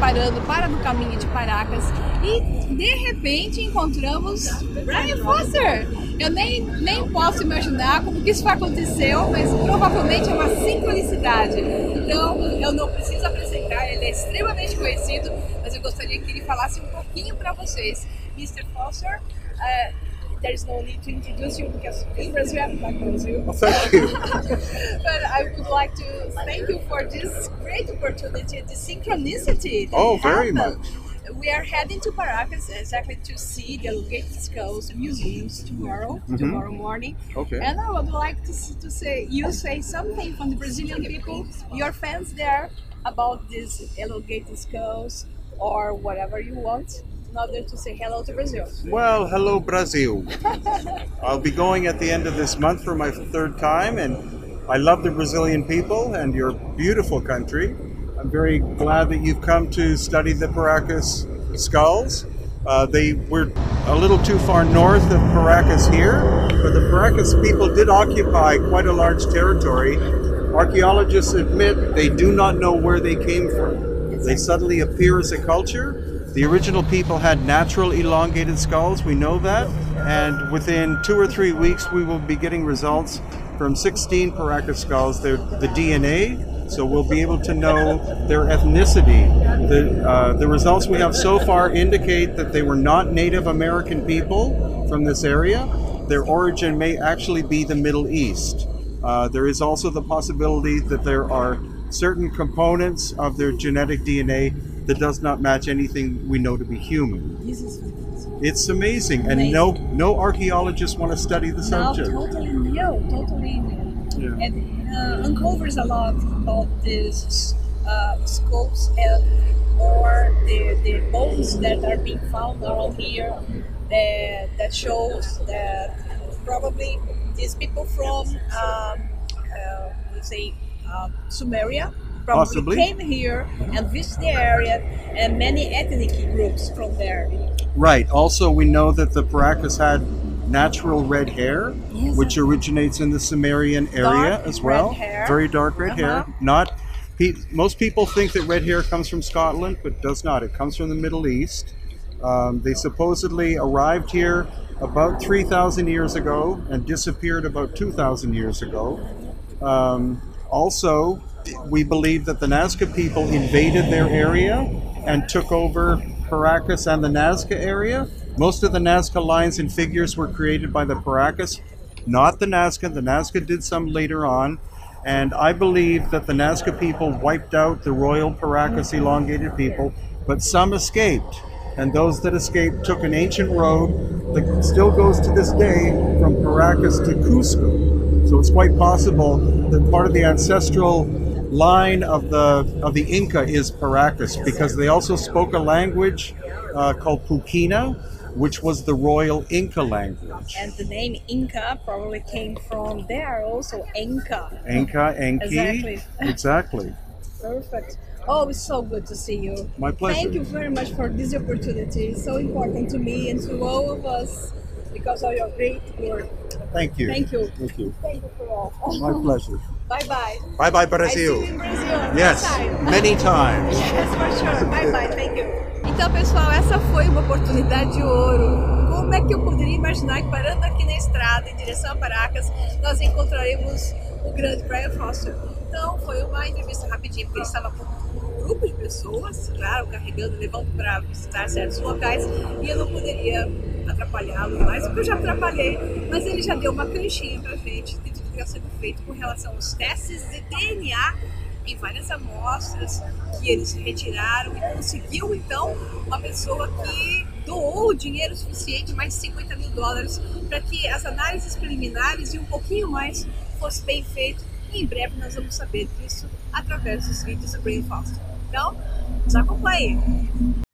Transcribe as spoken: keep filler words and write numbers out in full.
preparando para no caminho de Paracas e de repente encontramos Brian Foster. Eu nem, nem posso imaginar como que isso aconteceu, mas provavelmente é uma sincronicidade. Então eu não preciso apresentar, ele é extremamente conhecido, mas eu gostaria que ele falasse um pouquinho para vocês. mister Foster, uh, there is no need to introduce you because in Brazil I'm not Brazil. Well, thank you. But I would like to thank you for this great opportunity, the synchronicity. That Oh, very happened. much. We are heading to Paracas exactly to see the Elongated Skulls museums tomorrow, Mhm. tomorrow morning. Okay. And I would like to, s- to say, you say something from the Brazilian people, your fans there, about these elongated skulls or whatever you want, in order to say hello to Brazil. Well, hello, Brazil. I'll be going at the end of this month for my third time, and I love the Brazilian people and your beautiful country. I'm very glad that you've come to study the Paracas skulls. Uh, they were a little too far north of Paracas here, but the Paracas people did occupy quite a large territory. Archaeologists admit they do not know where they came from. They suddenly appear as a culture. The original people had natural elongated skulls, we know that, and within two or three weeks we will be getting results from sixteen Paracas skulls, their, the D N A, so we'll be able to know their ethnicity. The, uh, the results we have so far indicate that they were not Native American people from this area. Their origin may actually be the Middle East. Uh, there is also the possibility that there are certain components of their genetic D N A that does not match anything we know to be human. This is fantastic. It's amazing, and Amazing. no no archaeologists want to study the Now, subject. totally new, totally new. Yeah. And uh, uncovers a lot about these uh, skulls and or the, the bones that are being found around here that, that shows that probably these people from, um, uh, let's say, uh, Sumeria probably Possibly. came here and visited the area, and many ethnic groups from there. Right. Also, we know that the Paracas had natural red hair, Yes. which originates in the Sumerian area Dark as well. red hair. Very dark red Uh-huh. hair. Not pe- most people think that red hair comes from Scotland, but does not. It comes from the Middle East. Um, they supposedly arrived here about three thousand years ago and disappeared about two thousand years ago. Um, also, we believe that the Nazca people invaded their area and took over Paracas and the Nazca area. Most of the Nazca lines and figures were created by the Paracas, not the Nazca. The Nazca did some later on. And I believe that the Nazca people wiped out the royal Paracas elongated people, but some escaped. And those that escaped took an ancient road that still goes to this day from Paracas to Cusco. So it's quite possible that part of the ancestral line of the of the Inca is Paracas, because they also spoke a language uh, called Puquina, which was the royal Inca language. And the name Inca probably came from there also, Inca. Inca, Enki. Exactly. Exactly. Perfect. Oh, it's so good to see you. My pleasure. Thank you very much for this opportunity. It's so important to me and to all of us because of your great work. Thank you. Thank you. Thank you. Thank you for all. My pleasure. Bye bye. Bye bye, I see Brazil. you in Brazil. Yes, Next time. many times. Yes, for sure. Bye bye. Thank you. Então, pessoal, essa foi uma oportunidade de ouro. Como é que eu poderia imaginar que parando aqui na estrada em direção a Paracas, nós encontraremos o grande Brian Foster? Então, foi uma entrevista rapidinha, porque ele estava com um grupo de pessoas, claro, carregando, levando para visitar certos locais, e eu não poderia atrapalhá-lo mais, porque eu já atrapalhei, mas ele já deu uma canchinha pra gente de tudo que está sendo feito com relação aos testes de D N A em várias amostras que eles retiraram e conseguiu então uma pessoa que doou o dinheiro suficiente, mais de cinquenta mil dólares, para que as análises preliminares e um pouquinho mais fosse bem feito. E em breve nós vamos saber disso através dos vídeos do Brian Foster. Então, nos acompanhe!